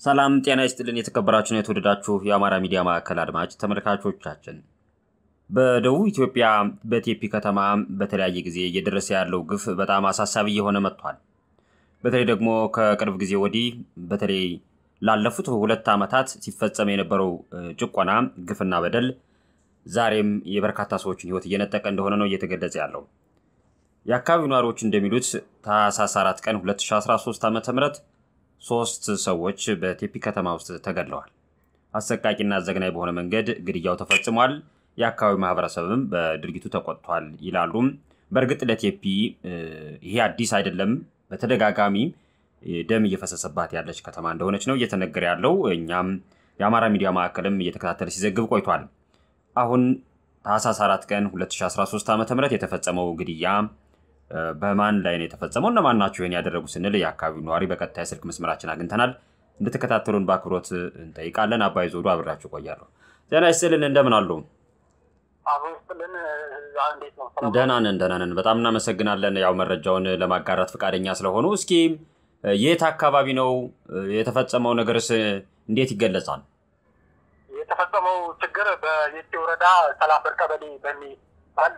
ሰላም ጤና ይስጥልን የተከበራችሁና የተወደዳችሁ የአማራ ሚዲያ ማዕከል አድማጭ ተመልካቾቻችን በደቡብ ኢትዮጵያ በቴፒ ከተማ በተለያየ ጊዜ እየደረሰ ያለው ግፍ በጣም አሳሳቢ የሆነ መጥቷል። በተለይ ደግሞ ከቅርብ ጊዜ ወዲህ በተለይ ላለፉት 2 ዓመታት ሲፈጸም የነበረው ጭቆና ግፍና በደል ዛሬም የበርካታ ሰዎችን ህይወት እየነጠቀ እንደሆነ ነው እየተገለጸ ያለው። የአካባቢው ነዋሪዎች እንደሚሉት ታህሳስ 4 ቀን 2013 ዓ.ም 3 ሰዎች በቴፒ ከተማ ውስጥ ተገድለዋል። አሰቃቂና ዘግናኝ በሆነ መንገድ ግድያው ተፈጽሟል። የአካባቢው ማህበረሰብም በድርጊቱ ተቆጥቷል ይላሉ። በእርግጥ ለቴፒ ይሄ አዲስ አይደለም። በተደጋጋሚ ደም እየፈሰሰባት ያለች ከተማ እንደሆነች ነው እየተነገረ ያለው። እኛም የአማራ ሚዲያ ማዕከልም እየተከታተለ ሲዘግብ ቆይቷል። አሁን ታህሳስ 4 ቀን 2013 ዓ.ም የተፈጸመው ግድያ በማን ላይ ነው የተፈጸመው? እነማን ናቸው ይሄን ያደረጉት ስንል የአካባቢው ነዋሪ በቀጥታ የስልክ መስመራችን አግኝተናል። እንድትከታተሉን በአክብሮት እንጠይቃለን። አባይ ዞዱ አብራችሁ ቆያለሁ። ጤና ይስጥልን፣ እንደምን አሉ? አብሮስልን እንዴት ነው? ደህና ነን። በጣም እናመሰግናለን ያው መረጃውን ለማጋራት ፈቃደኛ ስለሆኑ። እስኪ የት አካባቢ ነው የተፈጸመው? ነገርስ እንዴት ይገለጻል? የተፈጸመው ችግር በየቲ ወረዳ ሰላፈር ቀበሌ በሚባል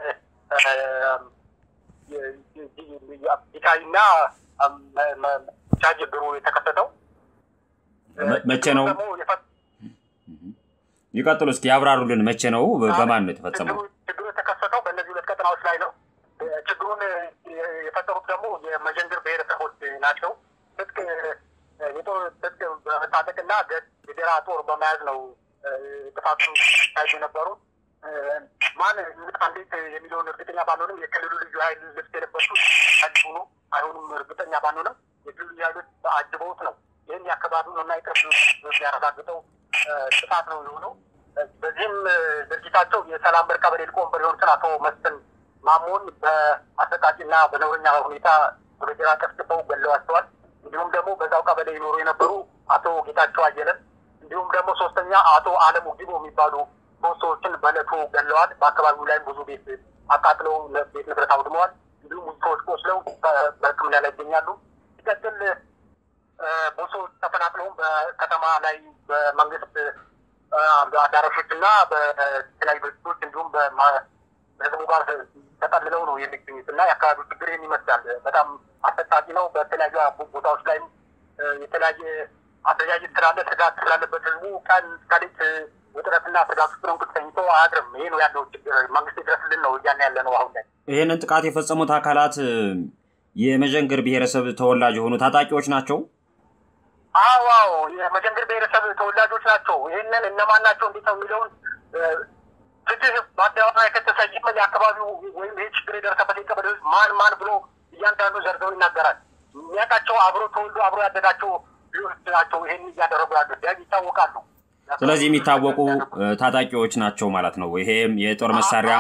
ዲካይና ቻጅብሩ የተከሰተው መቼ ነው? ይቀጥሉ እስኪ ያብራሩልን። መቼ ነው? በማን ነው የተፈጸመው? ችግሩ የተከሰተው በእነዚህ 2 ቀጠናዎች ላይ ነው። ችግሩን የፈጠሩት ደግሞ የመዥንገር ብሄረሰቦች ናቸው። ትጥቅ በመታጠቅና ገጀራ ጦር በመያዝ ነው ጥፋቱ ታይቶ የነበሩ። ማን እንዴት የሚለውን እርግጠኛ ባንሆንም የክልሉ ልዩ ኃይል ልብስ የለበሱት ሆኖ አይሆኑም እርግጠኛ ባንሆንም የክልሉ ልዩ ኃይሎች አጅበውት ነው ይህን የአካባቢውን እና የቅርብ ያረጋግጠው ጥፋት ነው የሆነው። በዚህም ድርጊታቸው የሰላም በር ቀበሌ ሊቀመንበር የሆኑትን አቶ መስፍን ማሞን በአሰቃቂና በነውረኛ ሁኔታ በገጀራ ቀስቅሰው ገለዋቸዋል። እንዲሁም ደግሞ በዛው ቀበሌ ይኖሩ የነበሩ አቶ ጌታቸው አየለን እንዲሁም ደግሞ 3ኛ አቶ አለሙ ጊቦ የሚባሉ 3 ሰዎችን በዕለቱ ገለዋል። በአካባቢው ላይ ብዙ ቤት አቃጥለው ቤት ንብረት አውድመዋል። እንዲሁም ብዙ ሰዎች ቆስለው በሕክምና ላይ ይገኛሉ። ሲቀጥል ብዙ ሰዎች ተፈናቅለውም በከተማ ላይ በመንግስት አዳራሾችና በተለያዩ ድርጅቶች እንዲሁም በህዝቡ ጋር ተጠልለው ነው የሚገኙት እና የአካባቢው ችግር ይመስላል። በጣም አሰቃቂ ነው። በተለያዩ ቦታዎች ላይም የተለያየ አደረጃጀት ስላለ ስጋት ስላለበት ህዝቡ ቀን ከሌት ውጥረትና ስጋት ውስጥ ነው ተኝቶ አያድርም። ይሄ ነው ያለው ችግር። መንግስት ይድረስልን ነው እያልን ያለ ነው አሁን ላይ። ይሄንን ጥቃት የፈጸሙት አካላት የመዥንገር ብሄረሰብ ተወላጅ የሆኑ ታጣቂዎች ናቸው? አዎ የመዥንገር ብሄረሰብ ተወላጆች ናቸው። ይሄንን እነማን ናቸው እንዴት ነው የሚለውን ፍትህ በአደባባይ ከተሰየመ የአካባቢው ወይም ይሄ ችግር የደረሰበት የቀበሌ ህዝብ ማን ብሎ እያንዳንዱ ዘርዘው ይናገራል። የሚያውቃቸው አብሮ ተወልዶ አብሮ ያደጋቸው ልጆች ናቸው። ይሄን እያደረጉ ያሉት ይታወቃሉ። ስለዚህ የሚታወቁ ታጣቂዎች ናቸው ማለት ነው። ይሄም የጦር መሳሪያ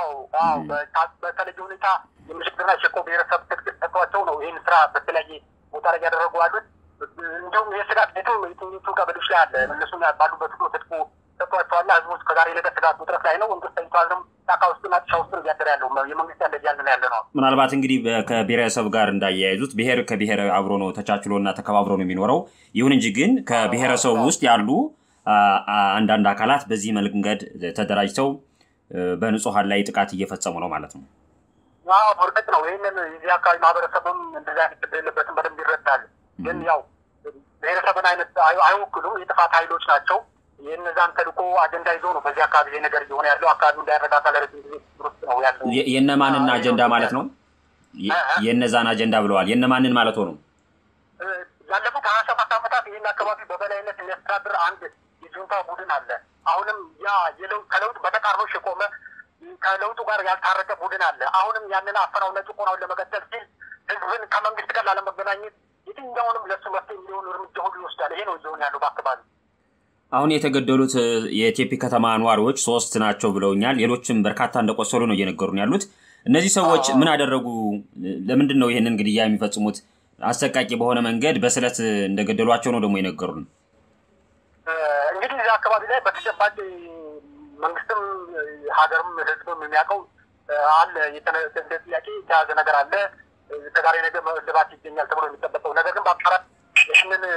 በተለየ ሁኔታ የመዥንገርና የሸኮ ብሄረሰብ ትጥቅ ሰጥቷቸው ነው ይህን ስራ በተለያየ ቦታ ላይ ያደረጉ ያሉት። እንዲሁም የስጋት ቤትም የትኞቹ ቀበሌዎች ላይ አለ። እነሱም ባሉበት ሁሉ ትጥቁ ሰጥቷቸዋልና ህዝቡ ከዛሬ ነገ ስጋት ውጥረት ላይ ነው። እንግዲህ ተኝቷልም ጫካ ውስጥና ጥሻ ውስጥ እያደረ ያለው የመንግስት ያለ እያልን ያለ ነው። ምናልባት እንግዲህ ከብሄረሰብ ጋር እንዳያያዙት ብሄር ከብሄር አብሮ ነው ተቻችሎና ተከባብሮ ነው የሚኖረው። ይሁን እንጂ ግን ከብሄረሰቡ ውስጥ ያሉ አንዳንድ አካላት በዚህ መንገድ ተደራጅተው በንጹሃን ላይ ጥቃት እየፈጸሙ ነው ማለት ነው። አዎ እርግጥ ነው። ይሄንን የዚህ አካባቢ ማህበረሰብም እንደዛ አይደለበትም በደንብ ይረዳል። ግን ያው ብሄረሰብን አይነት አይወክሉም፣ የጥፋት ኃይሎች ናቸው። የነዛን ተልዕኮ አጀንዳ ይዞ ነው በዚህ አካባቢ ይሄ ነገር እየሆነ ያለው። አካባቢው እንዳይረጋጋ ለረጅም ጊዜ ውስጥ ነው ያለው። የነማንን አጀንዳ ማለት ነው? የነዛን አጀንዳ ብለዋል። የነማንን ማለት ነው? ያለፉት 27 ዓመታት ይህን አካባቢ በበላይነት የሚያስተዳድር አንድ የጁንታ ቡድን አለ። አሁንም ያ ከለውጥ በተቃርኖሽ የቆመ ከለውጡ ጋር ያልታረቀ ቡድን አለ። አሁንም ያንን አፈናውና ጭቆናውን ለመቀጠል ሲል ህዝብን ከመንግስት ጋር ላለመገናኘት የትኛውንም ለሱ መፍትሄ የሚሆኑ እርምጃ ሁሉ ይወስዳል። ይሄ ነው እየሆነ ያለው በአካባቢ። አሁን የተገደሉት የቴፒ ከተማ ነዋሪዎች 3 ናቸው ብለውኛል። ሌሎችም በርካታ እንደቆሰሉ ነው እየነገሩን ያሉት። እነዚህ ሰዎች ምን አደረጉ? ለምንድን ነው ይሄንን ግድያ የሚፈጽሙት? አሰቃቂ በሆነ መንገድ በስለት እንደገደሏቸው ነው ደግሞ የነገሩን። እንግዲህ እዚህ አካባቢ ላይ በተጨባጭ መንግስትም ሀገርም ህዝብም የሚያውቀው አለ የተነገረ ጥያቄ የተያዘ ነገር አለ። ከዛሬ ነገ ልባት ይገኛል ተብሎ የሚጠበቀው ነገር ግን በአማራ ይህንን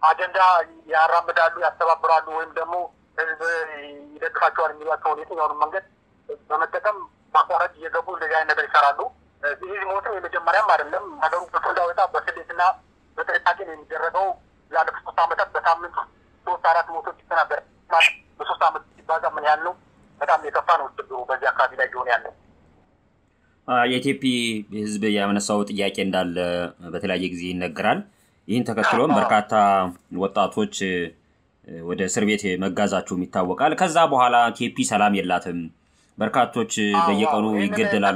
አጀንዳ ያራምዳሉ ያስተባብራሉ ወይም ደግሞ ህዝብ ይደግፋቸዋል የሚሏቸውን የትኛውንም መንገድ በመጠቀም ማቋረጥ እየገቡ እንደዚህ አይነት ነገር ይሰራሉ። ይህ ሞትም የመጀመሪያም አይደለም። ነገሩ በፍንዳወጣ በስሌትና በጥንቃቄ ነው የሚደረገው። ያለፉት 3 ዓመታት በሳምንት 3-4 ሞቶች ነበር። በ3 ዓመት ሲባዛ ምን ያህል ነው? በጣም የከፋ ነው ችግሩ በዚህ አካባቢ ላይ ሊሆን ያለው። የኢትዮጵያ ህዝብ ያመነሳው ጥያቄ እንዳለ በተለያየ ጊዜ ይነገራል። ይህን ተከትሎም በርካታ ወጣቶች ወደ እስር ቤት መጋዛቸው ይታወቃል። ከዛ በኋላ ኢትዮጵያ ሰላም የላትም። በርካቶች በየቀኑ ይገደላሉ።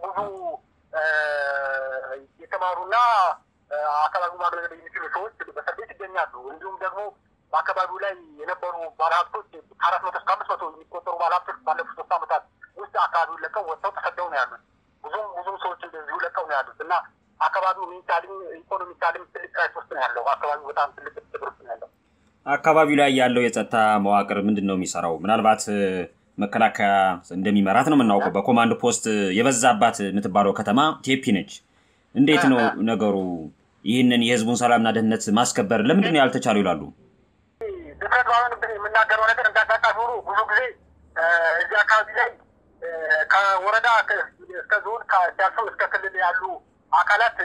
የተማሩና አካባቢው ማድረግ የሚችሉ ሰዎች በእስር ቤት ይገኛሉ። እንዲሁም ደግሞ በአካባቢው ላይ የነበሩ ባለሀብቶች 400 እስከ 500 የሚቆጠሩ ባለሀብቶች ባለፉት 3 ዓመታት ውስጥ አካባቢውን ለቀው ወጥተው ተሰደው ነው ያሉት። ብዙም ሰዎች እንደዚሁ ለቀው ነው ያሉት እና አካባቢው ሚኒታሊም ኢኮኖሚካሊም ትልቅ ክራይሲስ ውስጥ ነው ያለው። አካባቢው በጣም ትልቅ ችግር ውስጥ ነው ያለው። አካባቢው ላይ ያለው የጸጥታ መዋቅር ምንድነው የሚሰራው? ምናልባት መከላከያ እንደሚመራት ነው የምናውቀው። በኮማንድ ፖስት የበዛባት የምትባለው ከተማ ኢትዮጵያ ነች። እንዴት ነው ነገሩ? ይህንን የህዝቡን ሰላምና ደህንነት ማስከበር ለምንድን ነው ያልተቻለው ይላሉ? ተከታታዩን የምናገረው ነገር እንዳጋጣሚ ሆኖ ብዙ ጊዜ እዚህ አካባቢ ላይ ከወረዳ እስከ ዞን ከዳርሰው እስከ ክልል ያሉ አካላት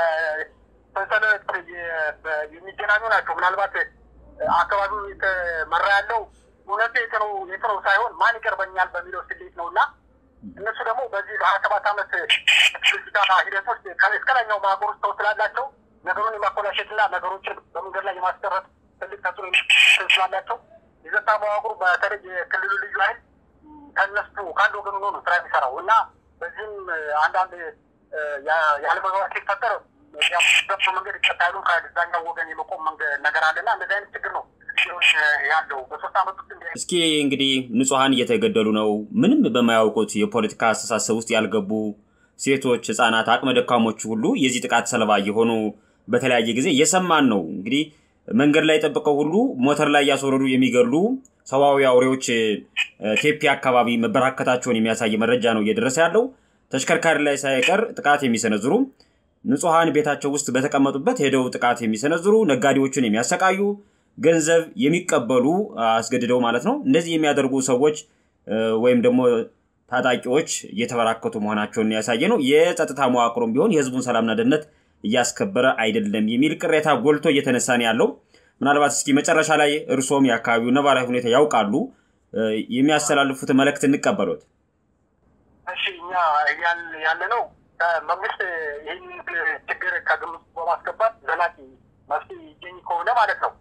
በሰንሰለት የሚገናኙ ናቸው። ምናልባት አካባቢው የተመራ ያለው እውነት የትነው ሳይሆን ማን ይቀርበኛል በሚለው ስሌት ነውና እነሱ ደግሞ በዚህ በ27 ዓመት ስልጣ ሂደት ውስጥ ከላይኛው ማህበር ውስጥ ስላላቸው ነገሩን የማኮላሸትና ነገሮችን በመንገድ ላይ የማስቀረት ትልቅ ተጽዕኖ ስላላቸው የጸጥታ መዋቅሩ በተለይ የክልሉ ልዩ ኃይል ከነሱ ከአንድ ወገን ሆኖ ነው ስራ የሚሰራው እና በዚህም አንዳንድ ያለመግባባት ሲፈጠር ያው መንገድ ይቀጣሉ ከዛኛው ወገን የመቆም ነገር አለና እንደዚህ አይነት ችግር ነው ያለው በ3 ዓመት ውስጥ። እስኪ እንግዲህ ንጹሃን እየተገደሉ ነው። ምንም በማያውቁት የፖለቲካ አስተሳሰብ ውስጥ ያልገቡ ሴቶች፣ ህፃናት፣ አቅመ ደካሞች ሁሉ የዚህ ጥቃት ሰለባ የሆኑ በተለያየ ጊዜ እየሰማን ነው። እንግዲህ መንገድ ላይ ተጠብቀው ሁሉ ሞተር ላይ ያስወረዱ የሚገሉ ሰዋዊ አውሬዎች ኢትዮጵያ አካባቢ መበራከታቸውን የሚያሳይ መረጃ ነው እየደረሰ ያለው። ተሽከርካሪ ላይ ሳይቀር ጥቃት የሚሰነዝሩ ንጹሃን ቤታቸው ውስጥ በተቀመጡበት ሄደው ጥቃት የሚሰነዝሩ ነጋዴዎችን የሚያሰቃዩ ገንዘብ የሚቀበሉ አስገድደው ማለት ነው። እንደዚህ የሚያደርጉ ሰዎች ወይም ደግሞ ታጣቂዎች እየተበራከቱ መሆናቸውን ያሳየ ነው። የጸጥታ መዋቅሩም ቢሆን የህዝቡን ሰላምና ደህንነት እያስከበረ አይደለም የሚል ቅሬታ ጎልቶ እየተነሳ ነው ያለው። ምናልባት እስኪ መጨረሻ ላይ እርሶም የአካባቢው ነባራዊ ሁኔታ ያውቃሉ፣ የሚያስተላልፉት መልእክት እንቀበሉት። እሺ እኛ ያለነው መንግስት ይህን ችግር ከግምት በማስገባት ዘላቂ መፍትሄ ይገኝ ከሆነ ማለት ነው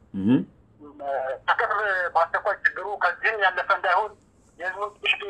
ተቀር በአስቸኳይ ችግሩ ከዚህም ያለፈ እንዳይሆን የህዝቡን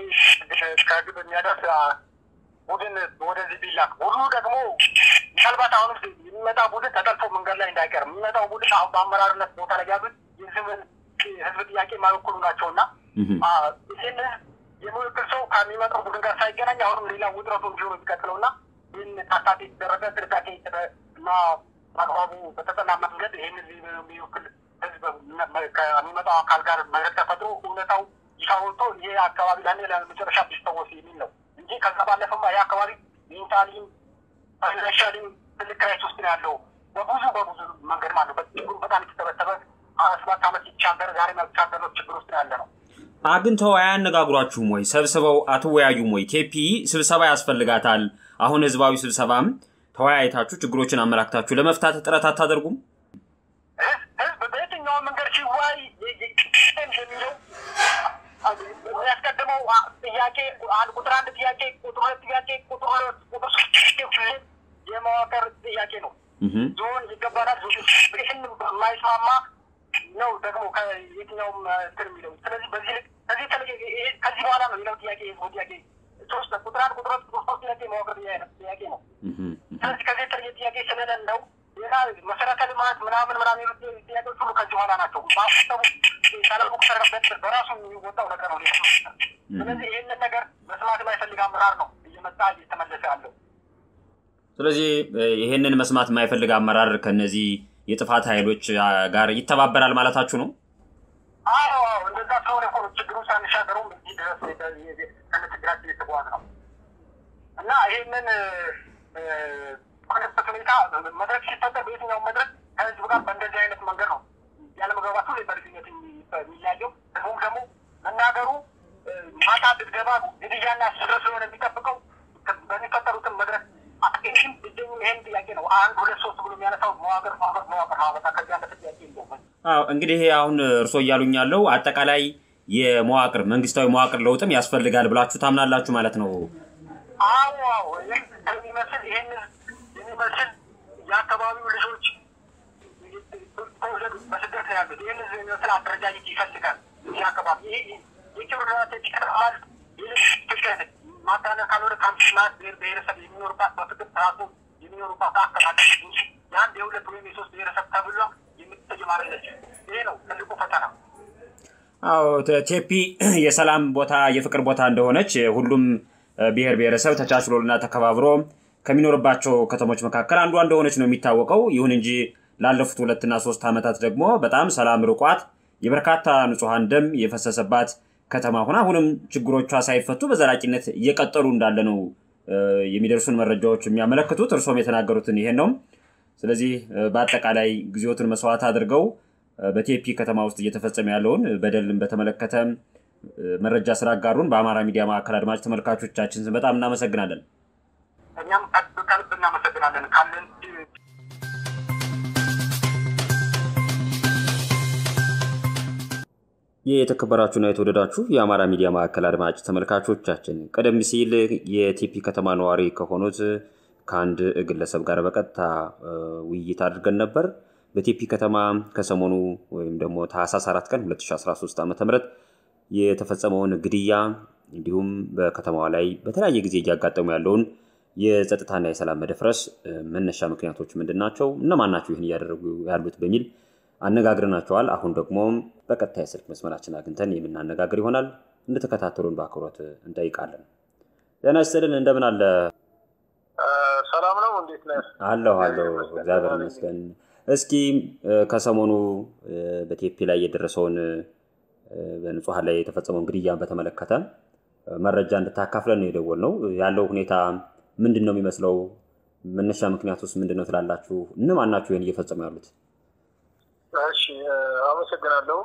ከግብ የሚያደርስ ቡድን ወደዚህ ቢላክ ሁሉ ደግሞ ምናልባት አሁንም የሚመጣ ቡድን ተጠልፎ መንገድ ላይ እንዳይቀር የሚመጣው ቡድን አሁን በአመራርነት ቦታ ላይ ያሉት የህዝብ ጥያቄ ማይወክሉ ናቸውና ይህን የሚወክል ሰው ከሚመጣው ቡድን ጋር ሳይገናኝ አሁንም ሌላ ውጥረቱ እንዲሆኑ የሚቀጥለውና ይህን ታሳቢ የተደረገ ጥንቃቄ እና አግባቡ በተጠና መንገድ ይህን የሚወክል ህዝብ ከሚመጣው አካል ጋር መድረክ ተፈጥሮ እውነታው ይፋ ወጥቶ ይሄ አካባቢ ላይ ለመጨረሻ ቢስተወስ የሚል ነው እንጂ ከዛ ባለፈማ ይሄ አካባቢ ሜንታሊም ፋይናንሻሊም ትልቅ ክራይሲስ ውስጥ ነው ያለው በብዙ መንገድ ማለት ነው። በችግሩ በጣም የተተበተበ 7 ዓመት ይቻገር ዛሬ መቻገር ነው ችግር ውስጥ ያለ ነው። አግኝተው አያነጋግሯችሁም ወይ? ሰብስበው አትወያዩም ወይ? ኢትዮጵያ ስብሰባ ያስፈልጋታል። አሁን ህዝባዊ ስብሰባም ተወያይታችሁ ችግሮችን አመላክታችሁ ለመፍታት ጥረት አታደርጉም? ህዝብ በየትኛው መንገድ ሲወያይ የሚለው ያስቀድመው ጥያቄ ቁጥር 1 ጥያቄ ቁጥር 2 ጥያቄ ቁጥር 3 የመዋቅር ጥያቄ ነው። ዞን ይገባናል ይህን የማይስማማ ነው ደግሞ ከየትኛውም እንትን የሚለው ስለዚህ ከዚህ በኋላ ነው የሚለው ጥያቄ የህዝቡ ጥያቄ 3 ቁጥር 1 ቁጥር 2 ቁጥር 3 ጥያቄ መዋቅር ጥያቄ ነው። ስለዚህ ከዚህ የተለየ ጥያቄ ስለሌለው ሌላ መሰረተ ልማት ምናምን የሚሉት ጥያቄዎች ሁሉ ከዚህ በኋላ ናቸው። ማስተቡ ሰላም ቁጥር በራሱ የሚወጣው ነገር ነው። ስለዚህ ይህንን ነገር መስማት የማይፈልግ አመራር ነው እየመጣ እየተመለሰ ያለው። ስለዚህ ይሄንን መስማት የማይፈልግ አመራር ከነዚህ የጥፋት ኃይሎች ጋር ይተባበራል ማለታችሁ ነው? አዎ እንደዛ ስለሆነ እኮ ችግሩ ሳንሻገረው እዚህ ድረስ ከነትግራችን የተጓዝ ነው እና ይሄንን ማለት ሁኔታ መድረክ ሲፈጠር በየትኛው መድረክ ከህዝብ ጋር በእንደዚህ አይነት መንገድ ነው ያለ መግባባቱ ላይ በልዩነት የሚያየው ህዝቡም ደግሞ መናገሩ ማታ ድብደባ ግድያና ስድረት ስለሆነ የሚጠብቀው በሚፈጠሩትን መድረክ አክሽን ይህን ጥያቄ ነው 1 2 3 ብሎ የሚያነሳው መዋቅር ማበታ ከዚያ ጥያቄ የለውም። እንግዲህ አሁን እርሶ እያሉኝ ያለው አጠቃላይ የመዋቅር መንግስታዊ መዋቅር ለውጥም ያስፈልጋል ብላችሁ ታምናላችሁ ማለት ነው? አዎ የሚመስል የአካባቢው ልጆች በስደት ያሉት ይህን የሚመስል አደረጃጀት ይፈልጋል። እዚህ አካባቢ የኢትዮጵያ ይቀርባል ይልሽከት ማታነ ካልወረ ካምፕሽናት ብሄረሰብ የሚኖርባት በፍቅር ተራሱ የሚኖርባት አካባቢ እንጂ ያን የሁለት ወይም የሶስት ብሄረሰብ ተብሎ የሚተጀማረለች ይሄ ነው ትልቁ ፈተና። ቴፒ የሰላም ቦታ የፍቅር ቦታ እንደሆነች ሁሉም ብሄረሰብ ተቻችሎና ተከባብሮ ከሚኖርባቸው ከተሞች መካከል አንዱ እንደሆነች ነው የሚታወቀው። ይሁን እንጂ ላለፉት 2 እና 3 አመታት ደግሞ በጣም ሰላም ርቋት የበርካታ ንጹሃን ደም የፈሰሰባት ከተማ ሆና አሁንም ችግሮቿ ሳይፈቱ በዘላቂነት እየቀጠሉ እንዳለ ነው የሚደርሱን መረጃዎች የሚያመለክቱት። እርሶም የተናገሩትን ይሄን ነው። ስለዚህ በአጠቃላይ ግዚዮትን መስዋዕት አድርገው በቴፒ ከተማ ውስጥ እየተፈጸመ ያለውን በደልን በተመለከተ መረጃ ስላጋሩን በአማራ ሚዲያ ማዕከል አድማጭ ተመልካቾቻችን በጣም እናመሰግናለን። እኛም ከልብ እናመሰግናለን። ካለን የተከበራችሁና የተወደዳችሁ የአማራ ሚዲያ ማዕከል አድማጭ ተመልካቾቻችን ቀደም ሲል የቴፒ ከተማ ነዋሪ ከሆኑት ከአንድ ግለሰብ ጋር በቀጥታ ውይይት አድርገን ነበር። በቴፒ ከተማ ከሰሞኑ ወይም ደግሞ ታህሳስ 4 ቀን 2013 ዓ.ም የተፈጸመውን ግድያ እንዲሁም በከተማዋ ላይ በተለያየ ጊዜ እያጋጠሙ ያለውን የጸጥታና የሰላም መደፍረስ መነሻ ምክንያቶች ምንድናቸው እነማን ናቸው ይህን ያደረጉ ያሉት በሚል አነጋግረናቸዋል። አሁን ደግሞ በቀጥታ የስልክ መስመራችን አግኝተን የምናነጋግር ይሆናል። እንድትከታተሉን በአክብሮት እንጠይቃለን። ጤና ይስጥልን። እንደምን አለ? ሰላም ነው። እንዴት ነህ? አለሁ እግዚአብሔር ይመስገን። እስኪ ከሰሞኑ በቴፒ ላይ የደረሰውን በንጹሃን ላይ የተፈጸመውን ግድያን በተመለከተ መረጃ እንድታካፍለን ነው የደወልነው። ያለው ሁኔታ ምንድነው የሚመስለው? መነሻ ምክንያቱስ ምንድነው ትላላችሁ? እነማን ናቸው ይሄን እየፈጸሙ ያሉት? እሺ አመሰግናለሁ።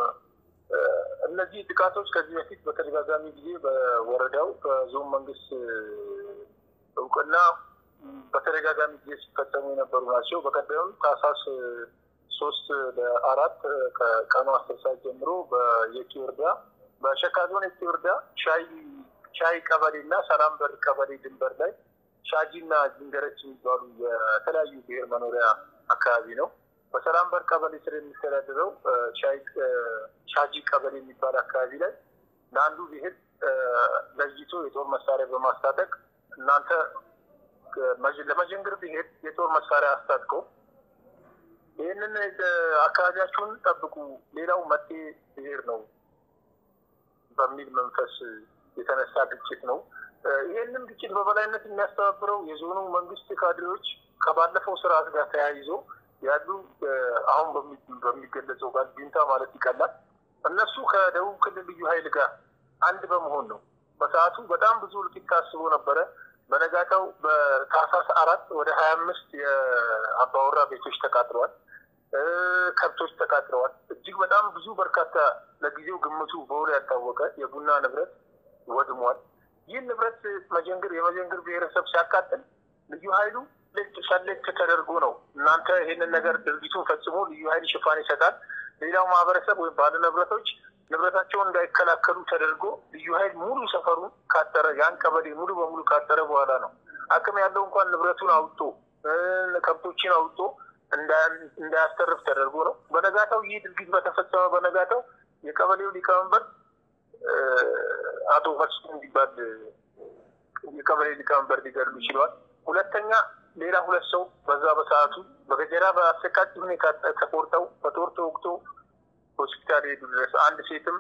እነዚህ ጥቃቶች ከዚህ በፊት በተደጋጋሚ ጊዜ በወረዳው ከዞን መንግስት እውቅና በተደጋጋሚ ጊዜ ሲፈጸሙ የነበሩ ናቸው። በቀደም ታህሳስ 3 ለ4 ከቀኑ 10 ሰዓት ጀምሮ በየኪ ወረዳ በሸካ ዞን የኪ ወረዳ ሻይ ቀበሌና ሰላም በር ቀበሌ ድንበር ላይ ሻጂና ጅንገረች የሚባሉ የተለያዩ ብሔር መኖሪያ አካባቢ ነው። በሰላም በር ቀበሌ ስር የሚተዳደረው ሻጂ ቀበሌ የሚባል አካባቢ ላይ ለአንዱ ብሔር ለይቶ የጦር መሳሪያ በማስታጠቅ እናንተ ለመዥንገር ብሔር የጦር መሳሪያ አስታጥቆ ይህንን አካባቢያችሁን ጠብቁ፣ ሌላው መጤ ብሔር ነው በሚል መንፈስ የተነሳ ግጭት ነው። ይህንን ግጭት በበላይነት የሚያስተባብረው የዞኑ መንግስት ካድሬዎች ከባለፈው ስርዓት ጋር ተያይዞ ያሉ አሁን በሚገለጸው ጋር ጁንታ ማለት ይቀላል እነሱ ከደቡብ ክልል ልዩ ኃይል ጋር አንድ በመሆን ነው። በሰዓቱ በጣም ብዙ ልቂት ታስቦ ነበረ። በነጋታው በታህሳስ 4 ወደ 25 የአባወራ ቤቶች ተቃጥለዋል፣ ከብቶች ተቃጥለዋል። እጅግ በጣም ብዙ በርካታ ለጊዜው ግምቱ በውል ያልታወቀ የቡና ንብረት ወድሟል። ይህ ንብረት የመዥንገር ብሄረሰብ ሲያቃጥል ልዩ ኃይሉ ሸሌት ተደርጎ ነው እናንተ ይሄንን ነገር ድርጊቱን ፈጽሞ ልዩ ኃይል ሽፋን ይሰጣል። ሌላው ማህበረሰብ ወይ ባለ ንብረቶች ንብረታቸውን እንዳይከላከሉ ተደርጎ ልዩ ኃይል ሙሉ ሰፈሩን ካጠረ ያን ቀበሌ ሙሉ በሙሉ ካጠረ በኋላ ነው አቅም ያለው እንኳን ንብረቱን አውጥቶ ከብቶችን አውጥቶ እንዳያስተርፍ ተደርጎ ነው። በነጋታው ይህ ድርጊት በተፈጸመ በነጋታው የቀበሌው ሊቀመንበር አቶ መስፍን እንዲባል የቀበሌ ሊቀመንበር ሊገድሉ ይችላል። ሁለተኛ ሌላ 2 ሰው በዛ በሰዓቱ በገጀራ በአሰቃቂ ሁኔታ ተቆርጠው በጦር ተወግቶ ሆስፒታል ሄዱ ድረስ አንድ ሴትም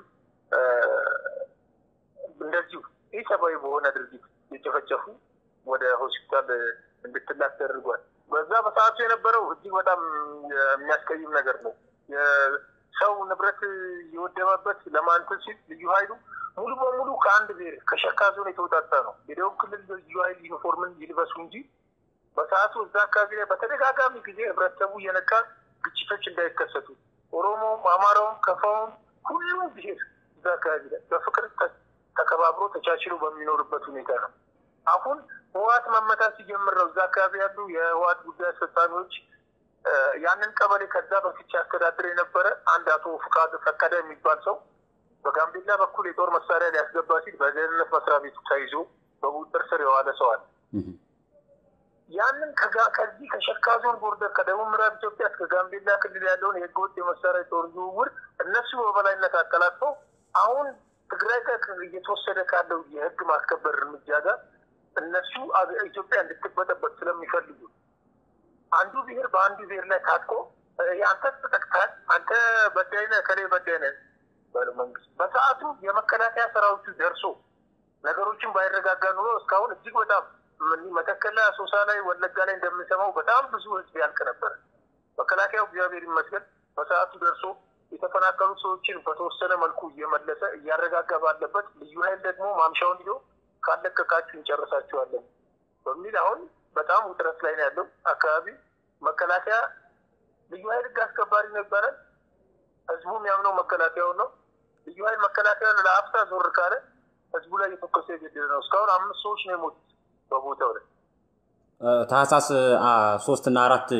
እንደዚሁ ኢሰባዊ በሆነ ድርጊት የተፈጨፉ ወደ ሆስፒታል እንድትላክ ተደርጓል። በዛ በሰዓቱ የነበረው እጅግ በጣም የሚያስቀይም ነገር ነው። የሰው ንብረት የወደመበት ለማንተስ ሲል ልዩ ኃይሉ ሙሉ በሙሉ ከአንድ ብሔር ከሸካ ዞን የተወጣጣ ነው። የደቡብ ክልል ልዩ ኃይል ዩኒፎርምን ይልበሱ እንጂ በሰዓቱ እዛ አካባቢ ላይ በተደጋጋሚ ጊዜ ህብረተሰቡ የነቃ ግጭቶች እንዳይከሰቱ ኦሮሞም አማራውም ከፋውም ሁሉም ብሄር ዘካቢ በፍቅር ተከባብሮ ተቻችሎ በሚኖርበት ሁኔታ ነው። አሁን ህወሓት መመታት ሲጀምር ነው ዘካቢ ያሉ የህወሓት ጉዳይ አስፈጻሚዎች ያንን ቀበሌ ከዛ በፊት ያስተዳድር የነበረ አንድ አቶ ፍቃድ ፈቀደ የሚባል ሰው በጋምቤላ በኩል የጦር መሳሪያ ሊያስገባ ሲል በደህንነት መስሪያ ቤቱ ተይዞ በቁጥጥር ስር የዋለ ሰው አለ። ያንን ከዚህ ከሸካ ዞን ቦርደር ከደቡብ ምዕራብ ኢትዮጵያ እስከ ጋምቤላ ክልል ያለውን የህገወጥ የመሳሪያ ጦር ዝውውር እነሱ በበላይነት አቀላጥፈው አሁን ትግራይ እየተወሰደ ካለው የህግ ማስከበር እርምጃ ጋር እነሱ ኢትዮጵያ እንድትበጠበጥ ስለሚፈልጉ አንዱ ብሄር በአንዱ ብሄር ላይ ታጥቆ አንተ ተጠቅታል አንተ በዳይነ ከሌ በዳይነ በመንግስት በሰዓቱ የመከላከያ ሰራዊቱ ደርሶ ነገሮችን ባይረጋጋ ኑሮ እስካሁን እጅግ በጣም መተከለ ሶሳ ላይ ወለጋ ላይ እንደምንሰማው በጣም ብዙ ህዝብ ያልቅ ነበር። መከላከያው እግዚአብሔር ይመስገን በሰዓቱ ደርሶ የተፈናቀሉ ሰዎችን በተወሰነ መልኩ እየመለሰ እያረጋጋ ባለበት ልዩ ኃይል ደግሞ ማምሻውን ይዞ ካለቀቃችሁ እንጨርሳችኋለን በሚል አሁን በጣም ውጥረት ላይ ነው ያለው አካባቢ። መከላከያ ልዩ ኃይል አስከባሪ ነው ይባላል። ህዝቡም ያምነው መከላከያው ነው። ልዩ ኃይል መከላከያ ለአፍታ ዞር ካለ ህዝቡ ላይ የተኮሰ ይገደል ነው። እስካሁን 5 ሰዎች ነው የሞቱት በቦታው ላይ። ታህሳስ 3 እና 4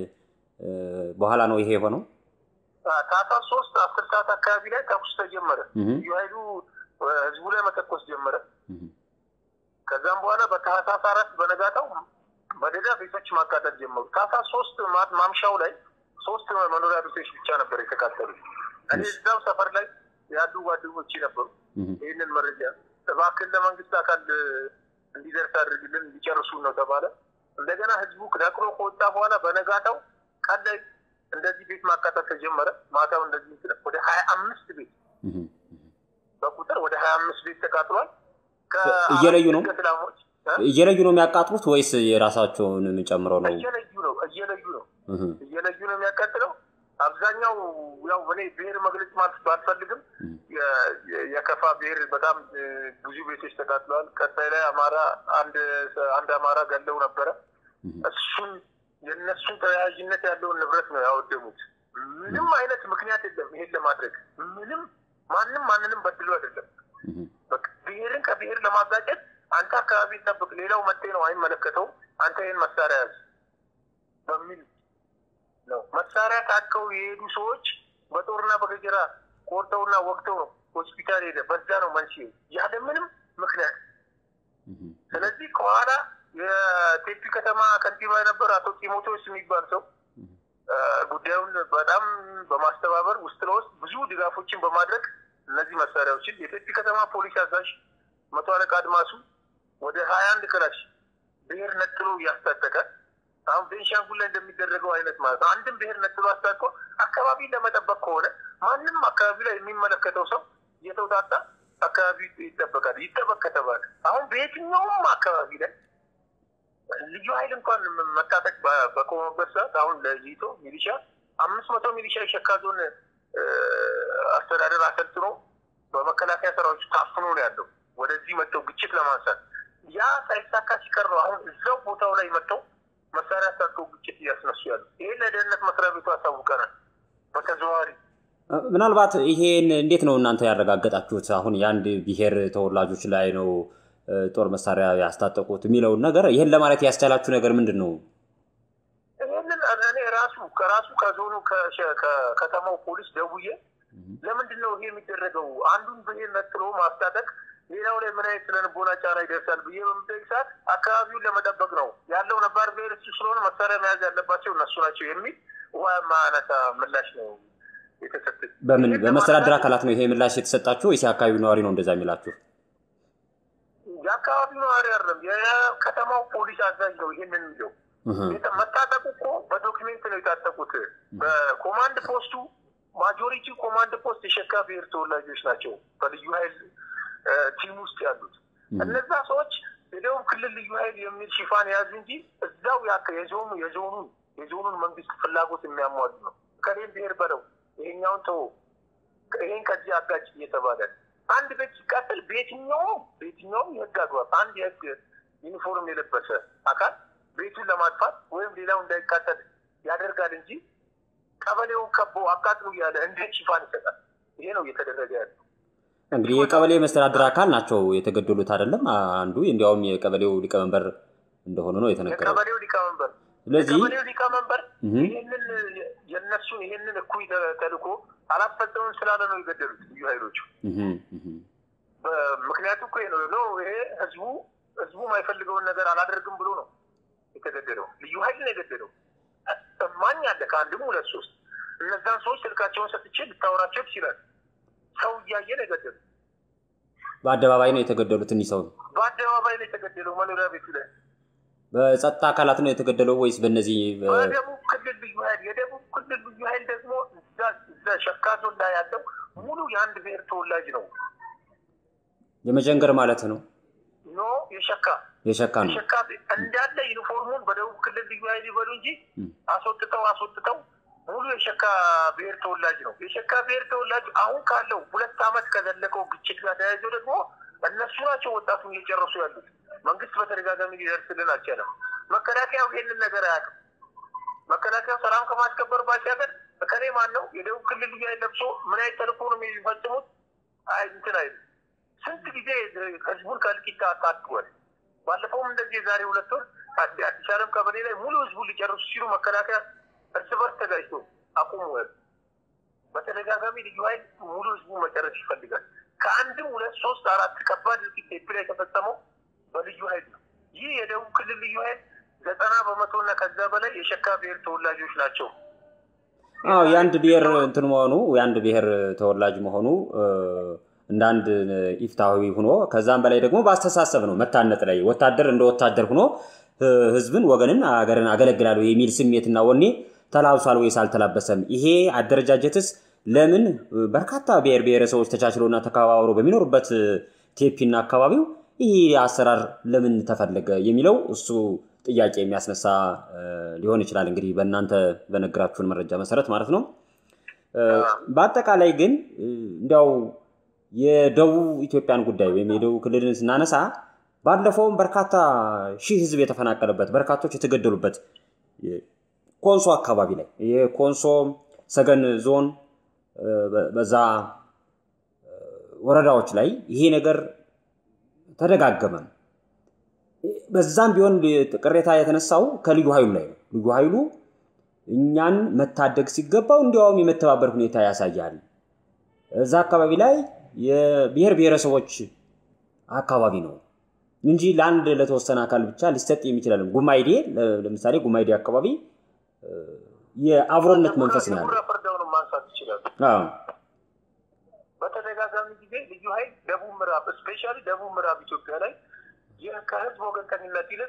በኋላ ነው ይሄ የሆነው። ታህሳስ 3 10 ሰዓት አካባቢ ላይ ተኩስ ተጀመረ። ልዩ ኃይሉ ህዝቡ ላይ መተኮስ ጀመረ። ከዛም በኋላ በታህሳስ 4 በነጋታው በደዳ ቤቶች ማቃጠል ጀመሩ። ታህሳስ 3 ማምሻው ላይ 3 መኖሪያ ቤቶች ብቻ ነበር የተቃጠሉት። እኔ እዛው ሰፈር ላይ ያሉ ጓደኞቼ ነበሩ። ይሄንን መረጃ እባክህ ለመንግስት አካል እንዲደርስ አድርግልን እንዲጨርሱ ነው ተባለ። እንደገና ህዝቡ ከዳክሮ ከወጣ በኋላ በነጋታው ቀን ላይ እንደዚህ ቤት ማቃጠል ተጀመረ። ማታው እንደዚህ ወደ 25 ቤት በቁጥር ወደ 25 ቤት ተቃጥሏል። እየለዩ ነው የሚያቃጥሉት ወይስ የራሳቸውን ጨምረው ነው? እየለዩ ነው የሚያቃጥለው። አብዛኛው ያው እኔ ብሄር መግለጽ ማለት ባልፈልግም የከፋ ብሄር በጣም ብዙ ቤቶች ተቃጥለዋል። ቀጣይ ላይ አማራ አንድ አማራ ገለው ነበረ። እሱን የነሱን ተያያዥነት ያለውን ንብረት ነው ያወደሙት። ምንም አይነት ምክንያት የለም ይሄን ለማድረግ ማንንም በድሎ አይደለም። በቃ ብሄርን ከብሄር ለማጋጨት አንተ አካባቢ ጠብቅ ሌላው መጤ ነው አይመለከተው አንተ ይሄን መሳሪያ ያዝ በሚል ነው። መሳሪያ ታቀው የሄዱ ሰዎች በጦርና በገጀራ ቆርጠውና ወቅተው ነው ሆስፒታል ሄደ። በዛ ነው መንስኤው ያለ ምንም ምክንያት። ስለዚህ ከኋላ የቴፒ ከተማ ከንቲባ የነበረ አቶ ጢሞቴዎስ የሚባል ሰው ጉዳዩን በጣም በማስተባበር ውስጥ ለውስጥ ብዙ ድጋፎችን በማድረግ እነዚህ መሳሪያዎችን የቴፒ ከተማ ፖሊስ አዛዥ መቶ አለቃ አድማሱ ወደ 21 ክላሽ ብሄር ነጥሎ ያስታጠቀ አሁን ቤንሻንጉል ላይ እንደሚደረገው አይነት ማለት ነው። አንድም ብሄር ነጥሎ አስታጥቆ አካባቢ ለመጠበቅ ከሆነ ማንንም አካባቢ ላይ የሚመለከተው ሰው እየተውጣጣ አካባቢ ይጠበቅ ከተባለ አሁን በየትኛውም አካባቢ ላይ ልዩ ኃይል እንኳን መታጠቅ በቆመበት ሰዓት አሁን ለይቶ ሚሊሻ 500 ሚሊሻ የሸካ ዞን አስተዳደር አሰልጥኖ በመከላከያ ሰራዊት ታፍኖ ነው ያለው። ወደዚህ መጥተው ግጭት ለማንሳት ያ ሳይሳካ ሲቀር ነው አሁን እዛው ቦታው ላይ መጥተው መሳሪያ ታጥቀው ግጭት እያስነሱ ያሉ። ይሄ ለደህንነት መስሪያ ቤቱ አሳውቀናል በተዘዋዋሪ። ምናልባት ይሄን እንዴት ነው እናንተ ያረጋገጣችሁት? አሁን የአንድ ብሄር ተወላጆች ላይ ነው ጦር መሳሪያ ያስታጠቁት የሚለው ነገር ይሄን ለማለት ያስቻላችሁ ነገር ምንድነው? ይሄንን እኔ ከራሱ ከዞኑ ከከተማው ፖሊስ ደውዬ ለምንድነው ይሄ የሚደረገው አንዱን ብሄር ነጥሎ ማስታጠቅ ሌላው ላይ ምን አይነት ስለንቦና ጫና ይደርሳል ብዬ በምጠይቅ ሰዓት አካባቢውን ለመጠበቅ ነው ያለው ነባር ብሄር እሱ ስለሆነ መሳሪያ መያዝ ያለባቸው እነሱ ናቸው የሚል ውሃ ማነሳ ምላሽ ነው የተሰጠኝ። በመስተዳድር አካላት ነው ይሄ ምላሽ የተሰጣችሁ ወይስ የአካባቢው ነዋሪ ነው እንደዛ የሚላችሁ? የአካባቢው ነዋሪ አይደለም የከተማው ፖሊስ አዛዥ ነው ይሄንን የሚለው። መታጠቁ እኮ በዶክሜንት ነው የታጠቁት። በኮማንድ ፖስቱ ማጆሪቲ ኮማንድ ፖስት የሸካ ብሄር ተወላጆች ናቸው በልዩ ኃይል ቲም ውስጥ ያሉት። እነዛ ሰዎች የደቡብ ክልል ልዩ ኃይል የሚል ሽፋን ያዙ እንጂ እዛው የዞኑን መንግስት ፍላጎት የሚያሟሉ ነው። ከሌን ብሄር በለው ይሄኛውን ተው ይሄን ከዚህ አጋጭ እየተባለ አንድ ቤት ሲቃጠል በየትኛውም የህግ አግባብ አንድ የህግ ዩኒፎርም የለበሰ አካል ቤቱን ለማጥፋት ወይም ሌላው እንዳይቃጠል ያደርጋል እንጂ ቀበሌው ከቦ አቃጥሉ ያለ እንዴት ሽፋን ይሰጣል? ይሄ ነው እየተደረገ ያለው። እንግዲህ የቀበሌ መስተዳድር አካል ናቸው የተገደሉት አይደለም አንዱ እንዲያውም የቀበሌው ሊቀመንበር እንደሆነ ነው የተነገረው የቀበሌው ሊቀመንበር ስለዚህ የቀበሌው ሊቀመንበር ይሄንን የነሱን ይሄንን እኩይ ተልኮ አላፈጸሙም ስላለ ነው የገደሉት ልዩ ኃይሎቹ ምክንያቱም እኮ ነው ይሄ ህዝቡ ማይፈልገውን ነገር አላደርግም ብሎ ነው የተገደለው ልዩ ኃይል ነው የገደለው ማን ያለ ከአንድም ሁለት ሶስት እነዛን ሰዎች ስልካቸውን ሰጥቼ ልታወራቸው ይችላል ሰው ያየ ነው የገደለው በአደባባይ ነው የተገደሉት እኒ ሰው በአደባባይ ነው የተገደለው መኖሪያ ቤቱ ላይ በጸጥታ አካላት ነው የተገደለው ወይስ በእነዚህ የደቡብ ክልል ልዩ ኃይል ደግሞ እዛ ሸካ ዞን ላይ ያለው ሙሉ የአንድ ብሔር ተወላጅ ነው የመዥንገር ማለት ነው ኖ የሸካ ነው የሸካ እንዳለ ዩኒፎርሙን በደቡብ ክልል ልዩ ኃይል ይበሉ እንጂ አስወጥተው ሙሉ የሸካ ብሔር ተወላጅ ነው የሸካ ብሔር ተወላጅ አሁን ካለው 2 አመት ከዘለቀው ግጭት ጋር ተያይዞ ደግሞ እነሱ ናቸው ወጣቱን እየጨረሱ ያሉት መንግስት በተደጋጋሚ ሊደርስልን አልቻለም መከላከያው ይሄንን ነገር አያውቅም መከላከያው ሰላም ከማስከበር ባሻገር ከኔ ማን ነው የደቡብ ክልል ልዩ ኃይል ለብሶ ምን አይነት ተልእኮ ነው የሚፈጽሙት እንትን አይደል ስንት ጊዜ ህዝቡን ከልቂታ አጣጥቷል ባለፈውም እንደዚህ ዛሬ 2 ወር አዲስ ዓለም ቀበሌ ላይ ሙሉ ህዝቡን ሊጨርሱ ሲሉ መከላከያ እርስ በርስ ተጋጭቶ አቁሟል በተደጋጋሚ ልዩ ኃይል ሙሉ ህዝቡን መጨረስ ይፈልጋል ከአንድም 2 3 4 ከባድ ልቂት ላይ ተፈጸመው በልዩ ኃይል ነው ይህ የደቡብ ክልል ልዩ ኃይል 90% እና ከዛ በላይ የሸካ ብሔር ተወላጆች ናቸው የአንድ ብሔር እንትን መሆኑ የአንድ ብሔር ተወላጅ መሆኑ እንዳንድ ኢፍታዊ ሆኖ ከዛም በላይ ደግሞ ባስተሳሰብ ነው መታነጥ ላይ ወታደር እንደ ወታደር ሆኖ ህዝብን ወገንን አገርን አገለግላሉ የሚል ስሜትና ወኔ ተላውሳል ወይስ አልተላበሰም ይሄ አደረጃጀትስ ለምን በርካታ ብሔረሰቦች ተቻችሎና ተከባብሮ በሚኖርበት ቴፒና አካባቢው ይሄ አሰራር ለምን ተፈለገ የሚለው እሱ ጥያቄ የሚያስነሳ ሊሆን ይችላል እንግዲህ በእናንተ በነግራችሁን መረጃ መሰረት ማለት ነው በአጠቃላይ ግን እንዲያው የደቡብ ኢትዮጵያን ጉዳይ ወይም የደቡብ ክልልን ስናነሳ ባለፈው በርካታ ሺህ ህዝብ የተፈናቀለበት በርካቶች የተገደሉበት ኮንሶ አካባቢ ላይ የኮንሶ ሰገን ዞን በዛ ወረዳዎች ላይ ይሄ ነገር ተደጋገመ በዛም ቢሆን ቅሬታ የተነሳው ከልዩ ኃይሉ ላይ ነው ልዩ ኃይሉ እኛን መታደግ ሲገባው እንዲያውም የመተባበር ሁኔታ ያሳያል እዛ አካባቢ ላይ የብሄረሰቦች አካባቢ ነው እንጂ ላንድ ለተወሰነ አካል ብቻ ሊሰጥ የሚችላል ጉማይዴ ለምሳሌ ጉማይዴ አካባቢ የአብሮነት መንፈስ ነው ያለው ፍርዳውን ማንሳት ይችላል በተደጋጋሚ ጊዜ ልዩ ኃይል ደቡብ ምዕራብ ስፔሻሊ ደቡብ ምዕራብ ኢትዮጵያ ላይ ከህዝብ ወገንተኝነት ይልቅ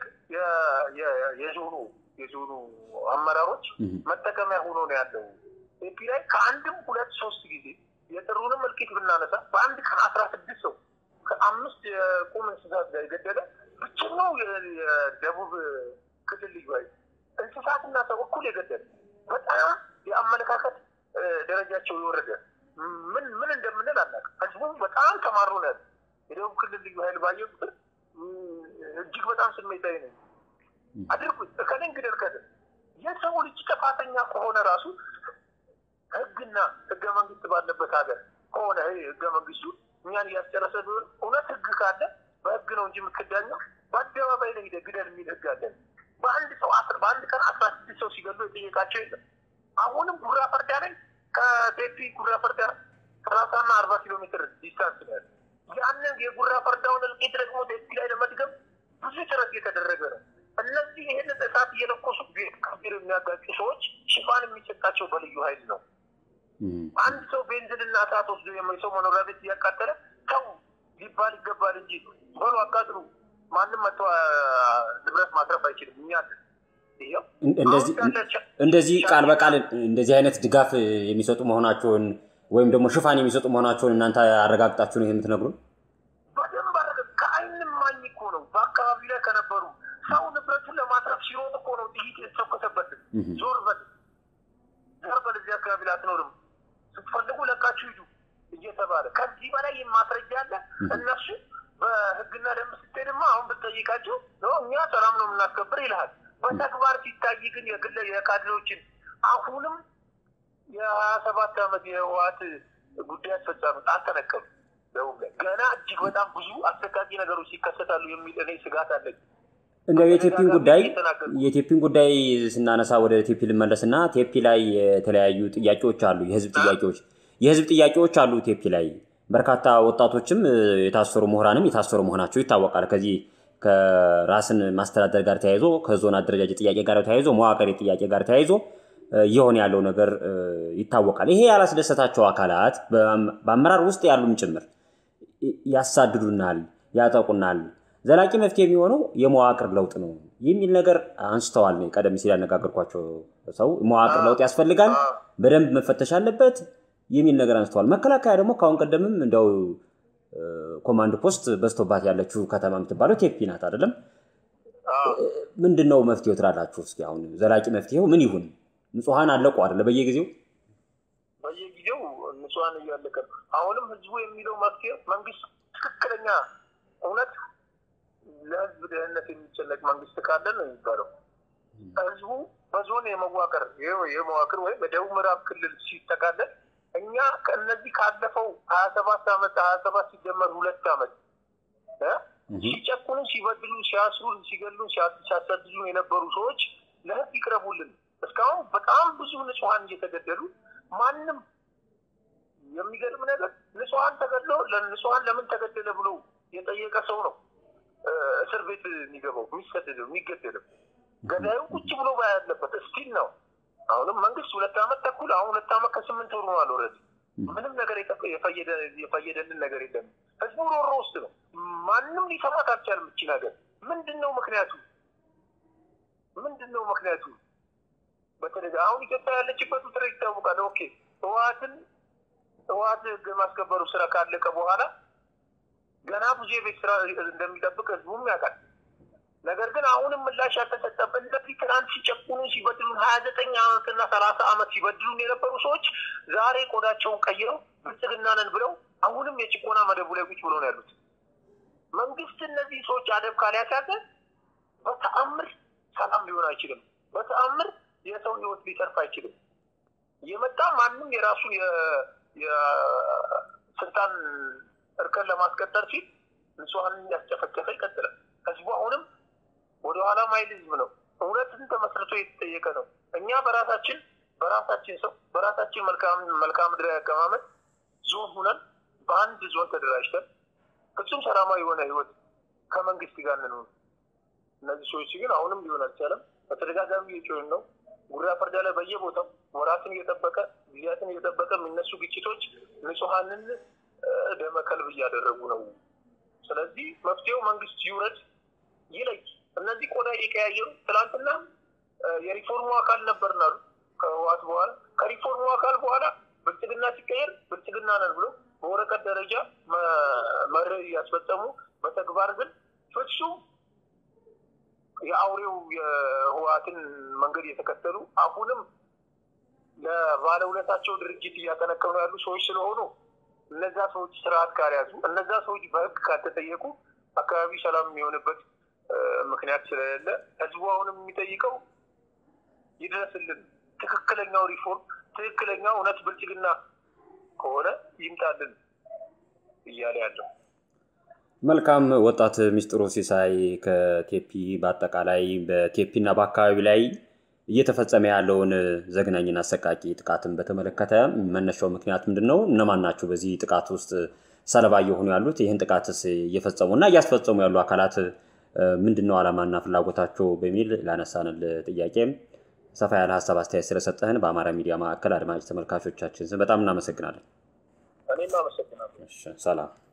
የዞኑ አመራሮች መጠቀሚያ ሆኖ ነው ያለው ኤፒ ላይ ከአንድም 2 3 ጊዜ የጥሩንም መልክት ብናነሳ በአንድ ቀን 16 ሰው ከ5 የቁም እንስሳት ላይ ገደለ ብቻው የደቡብ ክልል ልዩ ኃይል እንስሳትና ሰው እኩል የገደለ በጣም የአመለካከት ደረጃቸው ይወረደ ምን እንደምንል አናውቅም ህዝቡ በጣም ተማሩ ነው የደቡብ ክልል ልዩ ኃይል ባየው ቁጥር እጅግ በጣም ስሜታዊ ነው አድርጉ ከነን ግደርከደ የሰው ልጅ ጥፋተኛ ከሆነ ራሱ ህግና ህገ መንግስት ባለበት ሀገር ከሆነ ህገ መንግስቱ እኛን ያስጨረሰ ቢሆን እውነት ህግ ካለ በህግ ነው እንጂ ምክዳኛው በአደባባይ ላይ ግደል የሚል ህግ አለ በአንድ ቀን 16 ሰው ሲገሉ የጠየቃቸው የለም አሁንም ጉራ ፈርዳ ላይ ከቴፒ ጉራ ፈርዳ 30 እና 40 ኪሎ ሜትር ዲስታንስ ነው ያንን የጉራ ፈርዳውን ልቂት ደግሞ ቴፒ ላይ ለመድገም ብዙ ጥረት እየተደረገ ነው እነዚህ ይሄን እሳት እየለኮሱ ከቢር የሚያጋጩ ሰዎች ሽፋን የሚሰጣቸው በልዩ ኃይል ነው አንድ ሰው ቤንዚንና እሳት ወስዶ የማይሰው መኖሪያ ቤት እያቃጠለ ሰው ሊባል ይገባል እንጂ በሉ አቃጥሉ ማንም መጥቶ ንብረት ማትረፍ አይችልም እኛ እንደዚህ ቃል በቃል እንደዚህ አይነት ድጋፍ የሚሰጡ መሆናቸውን ወይም ደግሞ ሽፋን የሚሰጡ መሆናቸውን እናንተ አረጋግጣችሁ ነው የምትነግሩን በደንብ ከአይንም ማኝ እኮ ነው በአካባቢ ላይ ከነበሩ ሰው ንብረቱን ለማትረፍ ሲሮጥ እኮ ነው ጥይት የተተኮሰበት ዞር በል እዚህ አካባቢ ላይ አትኖርም ስትፈልጉ ለቃችሁ ሂዱ እየተባለ ከዚህ በላይ ማስረጃ አለ እነሱ በህግና ደንብ ስትሄድማ አሁን ብትጠይቃቸው ነው እኛ ሰላም ነው የምናስከብር ይልሃል በተግባር ሲታይ ግን የካድሬዎችን አሁንም የ27 ዓመት የህወሓት ጉዳይ አስፈጻሚ አልተነከም ነው ገና እጅግ በጣም ብዙ አስተካኪ ነገሮች ይከሰታሉ የሚል እኔ ስጋት አለኝ እንደ የኢትዮጵያን ጉዳይ ስናነሳ ወደ ኢትዮጵያ ልመለስና ኢትዮጵያ ላይ የተለያዩ ጥያቄዎች አሉ የህዝብ ጥያቄዎች አሉ ኢትዮጵያ ላይ በርካታ ወጣቶችም የታሰሩ ምሁራንም የታሰሩ መሆናቸው ይታወቃል ከዚህ ከራስን ማስተዳደር ጋር ተያይዞ ከዞን አደረጃጀት ጥያቄ ጋር ተያይዞ መዋቅር ጥያቄ ጋር ተያይዞ ይሆን ያለው ነገር ይታወቃል ይሄ ያላስደሰታቸው አካላት በአመራር ውስጥ ያሉም ጭምር ያሳድዱናል ያጠቁናል ዘላቂ መፍትሄ የሚሆነው የመዋቅር ለውጥ ነው የሚል ነገር አንስተዋል ነው ቀደም ሲል ያነጋገርኳቸው ሰው መዋቅር ለውጥ ያስፈልጋል በደንብ መፈተሽ አለበት የሚል ነገር አንስተዋል መከላከያ ደግሞ ካሁን ቀደምም እንደው ኮማንድ ፖስት በስቶባት ያለችው ከተማ የምትባለው ኢትዮጵያ ናት አይደለም ምንድነው መፍትሄው ትራዳችሁ እስኪ አሁን ዘላቂ መፍትሄው ምን ይሁን ንጹሃን አለቁ አይደለ በየጊዜው ንጹሃን እያለቀ አሁንም ህዝቡ የሚለው መፍትሄ መንግስት ትክክለኛ እውነት ለህዝብ ደህንነት የሚጨነቅ መንግስት ካለ ነው የሚባለው ህዝቡ በዞን የመዋቅር ወይ በደቡብ ምዕራብ ክልል ሲጠቃለል እኛ ከነዚህ ካለፈው 27 ዓመት 27 ሲጀመር 2 ዓመት ሲጨቁኑ ሲበድሉ ሲያስሩ ሲገሉ ሲያሳድዱ የነበሩ ሰዎች ለህግ ይቅረቡልን እስካሁን በጣም ብዙ ንጹሃን እየተገደሉ ማንንም የሚገርም ነገር ንጹሃን ተገድሎ ለንጹሃን ለምን ተገደለ ብሎ የጠየቀ ሰው ነው እስር ቤት የሚገባው የሚሰደደው የሚገደለው ገዳዩ ቁጭ ብሎ ባያለበት እስቲል ነው አሁንም መንግስት 2 ዓመት ተኩል አሁን 2 ዓመት ከ8 ወር ነው አልወረደ ምንም ነገር የፈየደልን ነገር የለም ህዝቡ ሮሮ ውስጥ ነው ማንንም ሊሰማት አልቻለም እቺ ነገር ምንድነው ምክንያቱ በተለይ አሁን ኢትዮጵያ ያለችበት ትሬት ታውቃለህ ኦኬ ህወሓት ማስከበሩ ስራ ካለቀ በኋላ ገና ብዙ የቤት ስራ እንደሚጠብቅ ህዝቡም ያውቃል ነገር ግን አሁንም ምላሽ ያልተሰጠበት ለትራንስ ሲጨቁኑ ሲበድሉ 29 ዓመትና 30 ዓመት ሲበድሉ የነበሩ ሰዎች ዛሬ ቆዳቸውን ቀይረው ብልጽግና ነን ብለው አሁንም የጭቆና መደቡ ላይ ቁጭ ብለው ነው ያሉት መንግስት እነዚህ ሰዎች አደብ ካልያዘ በተአምር ሰላም ሊሆን አይችልም በተአምር የሰው ህይወት ሊተርፍ አይችልም የመጣ ማንንም የራሱን የስልጣን እርከን ለማስቀጠል ሲል ንጹሃንን ያስጨፈጨፈ ይቀጥላል ህዝቡ አሁንም ወደ ኋላ ማይልዝም ነው እውነትን ተመስርቶ የተጠየቀ ነው እኛ በራሳችን ሰው በራሳችን መልካም ምድር ያቀማመጥ ዞን ሆነን በአንድ ዞን ተደራጅተን ፍጹም ሰላማዊ የሆነ ህይወት ከመንግስት ጋር ነው እነዚህ ሰዎች ግን አሁንም ሊሆን አልቻለም በተደጋጋሚ እየጮህን ነው ጉራ ፈርዳ ላይ በየቦታው ወራትን እየተጠበቀ ጊዜያትን እየተጠበቀ የሚነሱ ግጭቶች ንጹሃንን ደመከልብ እያደረጉ ነው ስለዚህ መፍትሄው መንግስት ይውረድ ይለይ እነዚህ ቆዳ ይቀያየሩ ትላንትና የሪፎርሙ አካል ነበርናሉ ከህወሓት በኋላ ከሪፎርሙ አካል በኋላ ብልጽግና ሲቀየር ብልጽግና ነን ብሎ በወረቀት ደረጃ መርህ ያስፈጸሙ በተግባር ግን ፍጹም የአውሬው የህወሓትን መንገድ የተከተሉ አሁንም ለባለውለታቸው ድርጅት እያተነከሩ ያሉ ሰዎች ስለሆኑ እነዛ ሰዎች ስርዓት ጋር ያዙ እነዛ ሰዎች በህግ ካልተጠየቁ አካባቢ ሰላም የሚሆንበት ምክንያት ስለሌለ ህዝቡ አሁንም የሚጠይቀው ይድረስልን ትክክለኛው ሪፎርም ትክክለኛው እውነት ብልጽግና ከሆነ ይምጣልን እያለ ያለው መልካም ወጣት ሚስጥሩ ሲሳይ ከቴፒ በአጠቃላይ በቴፒና በአካባቢ ላይ እየተፈጸመ ያለውን ዘግናኝና አሰቃቂ ጥቃትን በተመለከተ መነሻው ምክንያት ምንድነው እነማን ናቸው በዚህ ጥቃት ውስጥ ሰለባ የሆኑ ያሉት ይሄን ጥቃትስ እየፈጸሙና እያስፈጸሙ ያሉ አካላት ምንድነው ዓላማና ፍላጎታቸው በሚል ላነሳንል ጥያቄ ሰፋ ያለ ሐሳብ አስተያየት ስለሰጠህን በአማራ ሚዲያ ማዕከል አድማጭ ተመልካቾቻችን በጣም እናመሰግናለን እኔም አመሰግናለሁ ሰላም